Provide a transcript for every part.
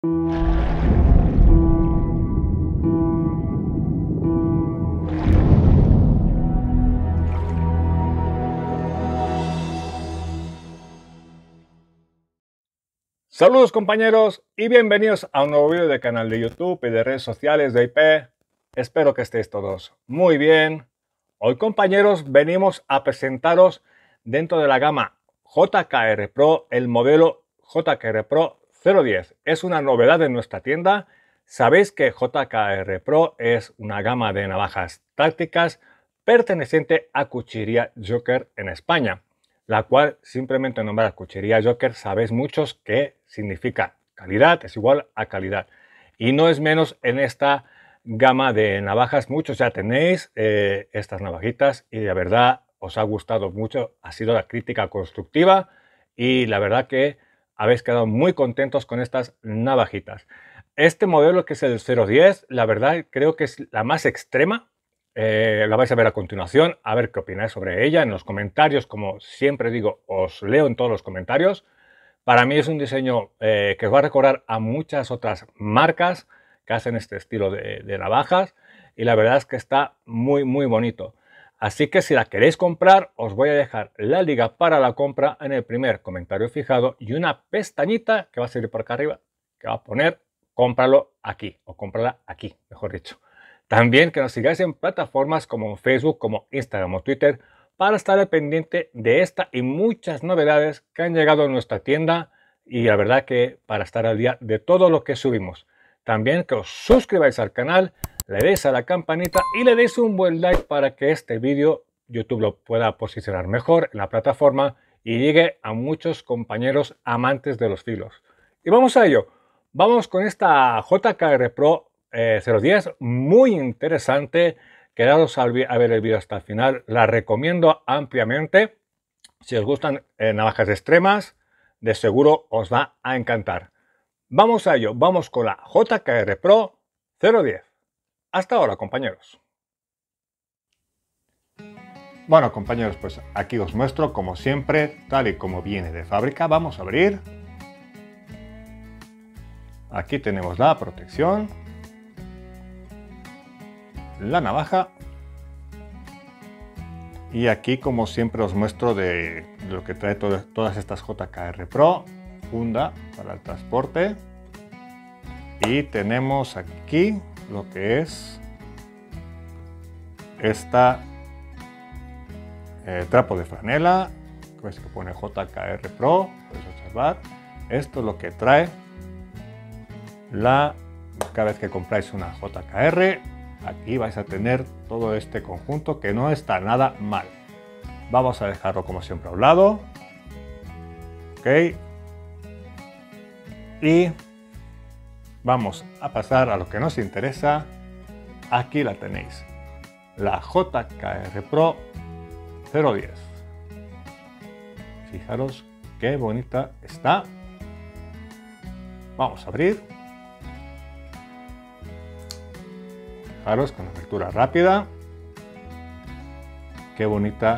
Saludos compañeros y bienvenidos a un nuevo vídeo del canal de YouTube y de redes sociales de IP. Espero que estéis todos muy bien. Hoy compañeros venimos a presentaros dentro de la gama JKR Pro el modelo JKR Pro 010. Es una novedad en nuestra tienda. Sabéis que JKR Pro es una gama de navajas tácticas perteneciente a Cuchillería Joker en España, la cual simplemente nombrar Cuchillería Joker sabéis muchos que significa calidad es igual a calidad, y no es menos en esta gama de navajas. Muchos ya tenéis estas navajitas y la verdad os ha gustado mucho, ha sido la crítica constructiva y la verdad que habéis quedado muy contentos con estas navajitas. Este modelo, que es el 010, la verdad creo que es la más extrema. La vais a ver a continuación, a ver qué opináis sobre ella en los comentarios. Como siempre digo, os leo en todos los comentarios. Para mí es un diseño que os va a recordar a muchas otras marcas que hacen este estilo de navajas, y la verdad es que está muy bonito. Así que si la queréis comprar, os voy a dejar la liga para la compra en el primer comentario fijado y una pestañita que va a salir por acá arriba que va a poner cómpralo aquí, o cómprala aquí, mejor dicho. También que nos sigáis en plataformas como Facebook, como Instagram o Twitter, para estar al pendiente de esta y muchas novedades que han llegado a nuestra tienda, y la verdad que para estar al día de todo lo que subimos. También que os suscribáis al canal, le deis a la campanita y le deis un buen like para que este vídeo YouTube lo pueda posicionar mejor en la plataforma y llegue a muchos compañeros amantes de los filos. Y vamos a ello. Vamos con esta JKR Pro 010, muy interesante. Quedaros a ver el vídeo hasta el final, la recomiendo ampliamente. Si os gustan navajas extremas, de seguro os va a encantar. Vamos a ello, vamos con la JKR Pro 010. Hasta ahora, compañeros. Bueno, compañeros, pues aquí os muestro como siempre, tal y como viene de fábrica. Vamos a abrir. Aquí tenemos la protección, la navaja, y aquí como siempre os muestro de lo que trae todas estas JKR Pro: funda para el transporte, y tenemos aquí lo que es esta trapo de franela, pues que pone JKR Pro. Podéis observar, esto es lo que trae cada vez que compráis una JKR. Aquí vais a tener todo este conjunto que no está nada mal. Vamos a dejarlo como siempre a un lado. Ok. Y vamos a pasar a lo que nos interesa. Aquí la tenéis, la JKR Pro 010. Fijaros qué bonita está. Vamos a abrir. Fijaros, con apertura rápida. Qué bonita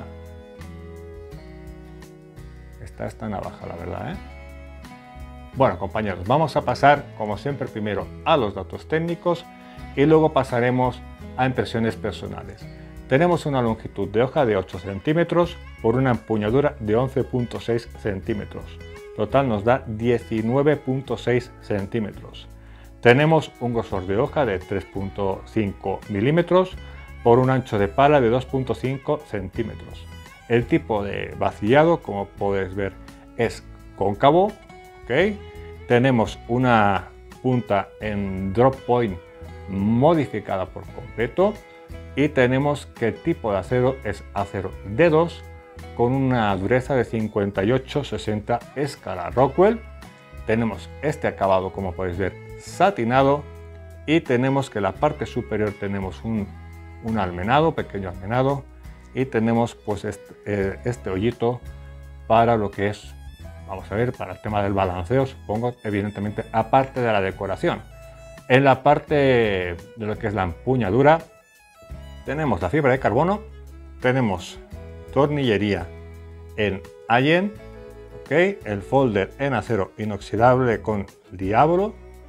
está esta navaja, la verdad, ¿eh? Bueno, compañeros, vamos a pasar como siempre primero a los datos técnicos y luego pasaremos a impresiones personales. Tenemos una longitud de hoja de 8 centímetros por una empuñadura de 11,6 centímetros. Total nos da 19,6 centímetros. Tenemos un grosor de hoja de 3,5 milímetros por un ancho de pala de 2,5 centímetros. El tipo de vacillado, como podéis ver, es cóncavo. ¿Okay? Tenemos una punta en drop point modificada por completo, y tenemos que el tipo de acero es acero D2 con una dureza de 58-60 escala Rockwell. Tenemos este acabado, como podéis ver, satinado, y tenemos que en la parte superior tenemos un almenado, pequeño almenado, y tenemos pues este hoyito para lo que es, vamos a ver, para el tema del balanceo, supongo, evidentemente, aparte de la decoración. En la parte de lo que es la empuñadura tenemos la fibra de carbono, tenemos tornillería en Allen, ¿okay? El folder en acero inoxidable con diablo,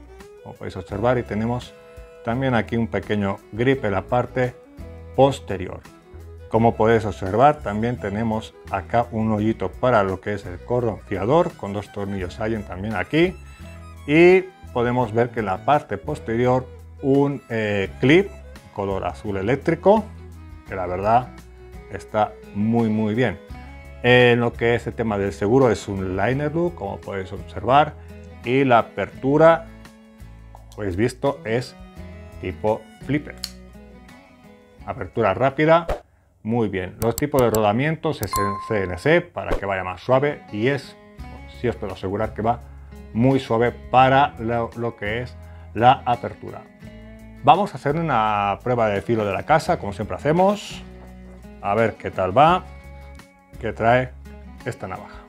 como podéis observar, y tenemos también aquí un pequeño grip en la parte posterior. Como podéis observar, también tenemos acá un hoyito para lo que es el cordón fiador, con 2 tornillos Allen también aquí, y podemos ver que en la parte posterior un clip color azul eléctrico, que la verdad está muy bien. En lo que es el tema del seguro, es un liner loop, como podéis observar, y la apertura, como habéis visto, es tipo flipper. Apertura rápida, muy bien. Los tipos de rodamientos es en CNC para que vaya más suave, y sí os puedo asegurar que va muy suave para lo que es la apertura. Vamos a hacer una prueba de filo de la casa, como siempre hacemos. A ver qué tal va, qué trae esta navaja.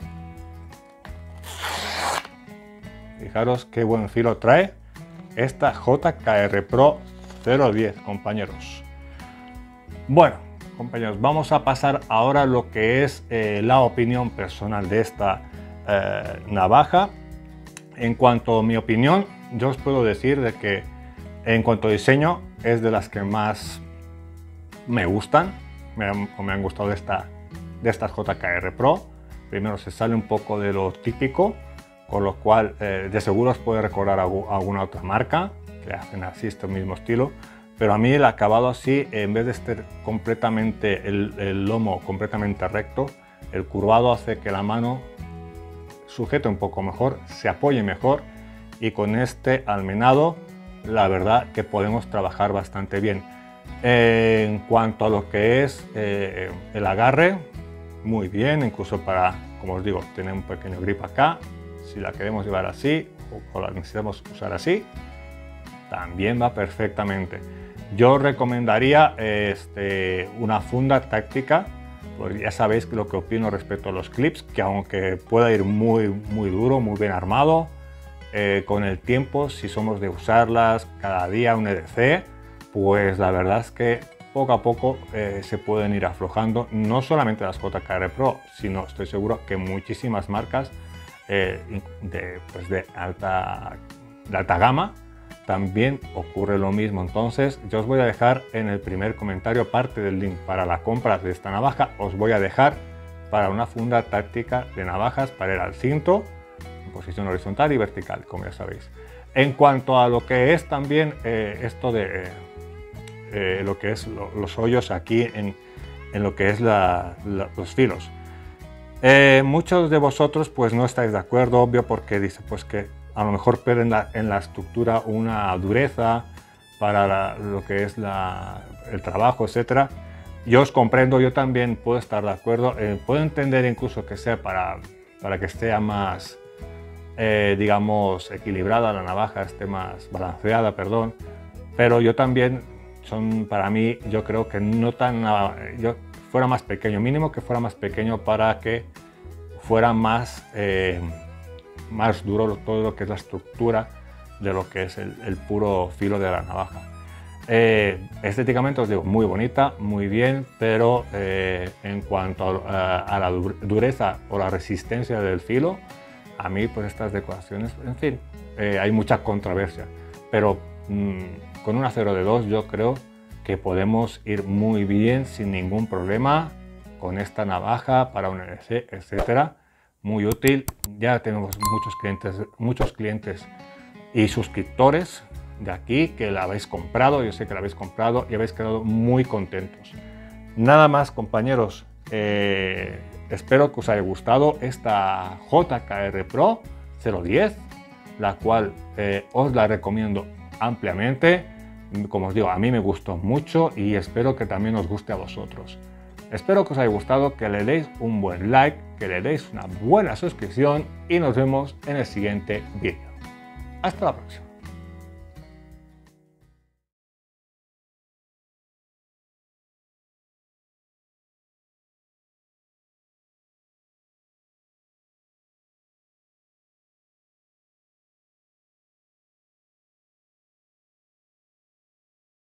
Fijaros qué buen filo trae esta JKR Pro 010, compañeros. Bueno, compañeros, vamos a pasar ahora a lo que es la opinión personal de esta navaja. En cuanto a mi opinión, yo os puedo decir de que en cuanto a diseño es de las que más me gustan, me han gustado de estas JKR Pro. Primero, se sale un poco de lo típico, con lo cual de seguro os puede recordar a alguna otra marca que hacen así este mismo estilo, pero a mí el acabado así, en vez de estar completamente el lomo completamente recto, el curvado hace que la mano sujete un poco mejor, se apoye mejor, y con este almenado la verdad que podemos trabajar bastante bien. En cuanto a lo que es el agarre, muy bien, incluso para, como os digo, tener un pequeño grip acá, si la queremos llevar así o la necesitamos usar así, también va perfectamente. Yo recomendaría una funda táctica, porque ya sabéis lo que opino respecto a los clips, que aunque pueda ir muy duro, muy bien armado, con el tiempo, si somos de usarlas cada día un EDC, pues la verdad es que poco a poco se pueden ir aflojando, no solamente las JKR Pro, sino estoy seguro que muchísimas marcas de alta gama también ocurre lo mismo. Entonces yo os voy a dejar en el primer comentario parte del link para la compra de esta navaja. Os voy a dejar para una funda táctica de navajas para ir al cinto en posición horizontal y vertical, como ya sabéis. En cuanto a lo que es también esto de lo que es los hoyos aquí en lo que es los filos, muchos de vosotros pues no estáis de acuerdo, obvio, porque dice pues que a lo mejor pierden en la estructura una dureza para lo que es el trabajo, etcétera. Yo os comprendo, yo también puedo estar de acuerdo, puedo entender incluso que sea para que esté más digamos equilibrada la navaja, esté más balanceada, perdón, pero yo también para mí, yo creo que no tan fuera más pequeño, mínimo que fuera más pequeño para que fuera más duro todo lo que es la estructura de lo que es el puro filo de la navaja. Estéticamente os digo, muy bonita, muy bien, pero en cuanto a la dureza o la resistencia del filo, a mí pues estas decoraciones, en fin, hay mucha controversia, pero con una 0.2 yo creo que podemos ir muy bien sin ningún problema con esta navaja para un EDC, etcétera. Muy útil. Ya tenemos muchos clientes y suscriptores de aquí que la habéis comprado. Yo sé que la habéis comprado y habéis quedado muy contentos. Nada más, compañeros. Espero que os haya gustado esta JKR Pro 010, la cual os la recomiendo ampliamente. Como os digo, a mí me gustó mucho y espero que también os guste a vosotros. Espero que os haya gustado, que le deis un buen like, que le deis una buena suscripción y nos vemos en el siguiente vídeo. Hasta la próxima.